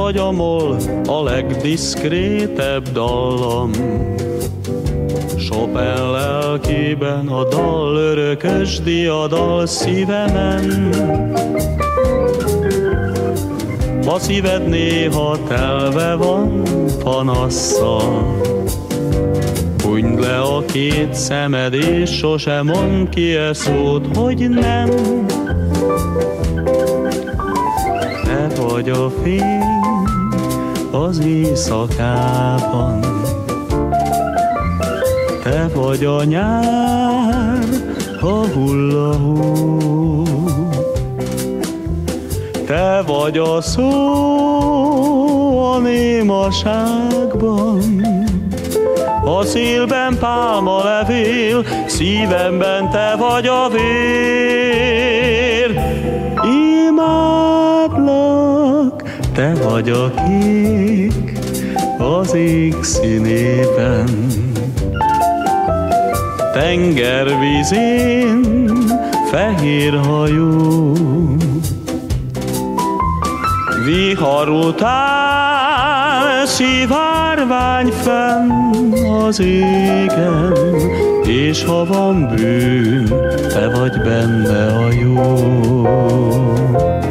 vagy a moll, a legdiszkrétebb dallam. Chopin lelkében a dal örökösdi a dal szívemen. A szíved néha telve van panasszal. Hunyd le a két szemed, és sose mondd ki e szót, hogy nem. Te vagy a fény az éjszakában, te vagy a nyár, a hullahó. Te vagy a szó a némaságban, a szélben pálmalevél, szívemben te vagy a vér. Imádlak, te vagy a kék az ég színében, tengervízén fehér hajó. Vihar után szivárvány fenn az égen, és ha van bűn, te vagy benne a jó.